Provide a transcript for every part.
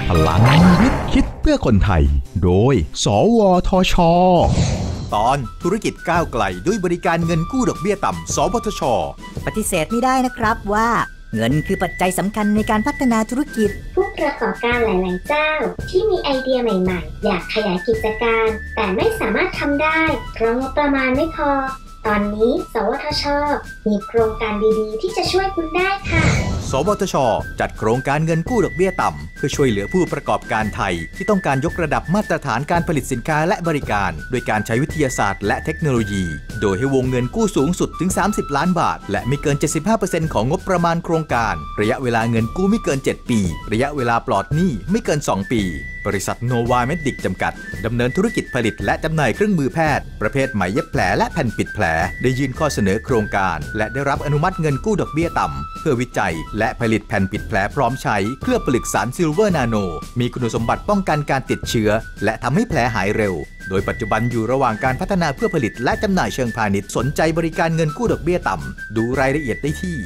พลังวิทย์คิดเพื่อคนไทยโดยสวทช. ตอนธุรกิจก้าวไกลด้วยบริการเงินกู้ดอกเบี้ยต่ำสวทช. ปฏิเสธไม่ได้นะครับว่าเงินคือปัจจัยสำคัญในการพัฒนาธุรกิจผู้ประกอบการหลายๆเจ้าที่มีไอเดียใหม่ๆอยากขยายกิจการแต่ไม่สามารถทำได้เพราะงบประมาณไม่พอตอนนี้สวทช.มีโครงการดีๆที่จะช่วยคุณได้ค่ะสวทช.จัดโครงการเงินกู้ดอกเบี้ยต่ำเพื่อช่วยเหลือผู้ประกอบการไทยที่ต้องการยกระดับมาตรฐานการผลิตสินค้าและบริการโดยการใช้วิทยาศาสตร์และเทคโนโลยีโดยให้วงเงินกู้สูงสุดถึง30 ล้านบาทและไม่เกิน 75% ของงบประมาณโครงการระยะเวลาเงินกู้ไม่เกิน7ปีระยะเวลาปลอดหนี้ไม่เกิน2ปีบริษัทโนวาเมดิกจำกัดดำเนินธุรกิจผลิตและจำหน่ายเครื่องมือแพทย์ประเภทไหมเย็บแผลและแผ่นปิดแผลได้ยื่นข้อเสนอโครงการและได้รับอนุมัติเงินกู้ดอกเบี้ยต่ำเพื่อวิจัยและผลิตแผ่นปิดแผลพร้อมใช้เคลือบผลึกสารซิลเวอร์นาโนมีคุณสมบัติป้องกันการติดเชื้อและทำให้แผลหายเร็วโดยปัจจุบันอยู่ระหว่างการพัฒนาเพื่อผลิตและจำหน่ายเชิงพาณิชย์สนใจบริการเงินกู้ดอกเบี้ยต่ำดูรายละเอียดได้ที่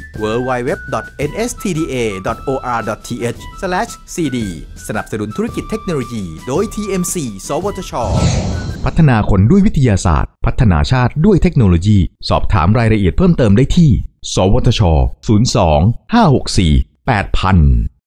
www.nstda.or.th/cd สนับสนุนธุรกิจเทคโนโลยีโดย TMC สวทช. พัฒนาคนด้วยวิทยาศาสตร์พัฒนาชาติด้วยเทคโนโลยีสอบถามรายละเอียดเพิ่มเติมได้ที่สวทช. 02 564 8000